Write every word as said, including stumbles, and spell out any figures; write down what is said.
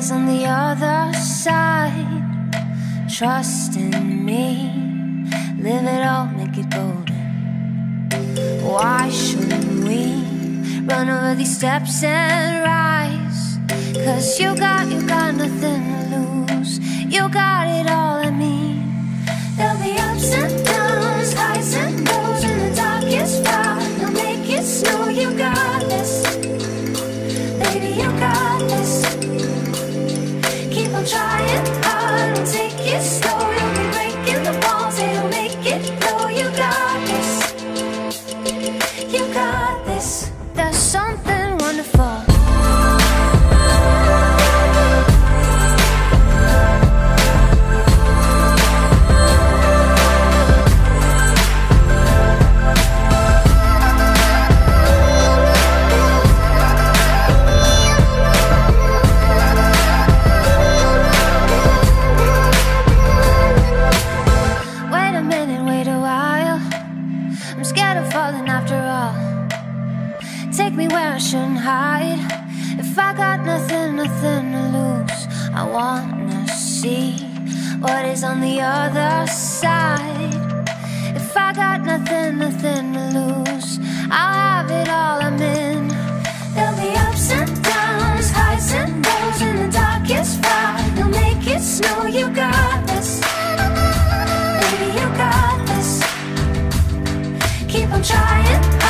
is on the other side? Trust in me, live it all, make it golden. Why shouldn't we run over these steps and rise? Cause you got, you got nothing to lose. You got it all, I mean. There'll be ups and downs, highs and lows, in the darkest fire. They'll make it snow, you got this. Baby, you got this. Keep on trying hard and take it slow. You'll be breaking the walls, it'll make it flow. You got this. You got this. There's something wonderful. Take me where I shouldn't hide. If I got nothing, nothing to lose, I wanna see what is on the other side. If I got nothing, nothing to lose, I'll have it all, I'm in. There'll be ups and downs, highs and lows, in the darkest fire. You'll make it snow, you got this. Baby, you got this. Keep on trying.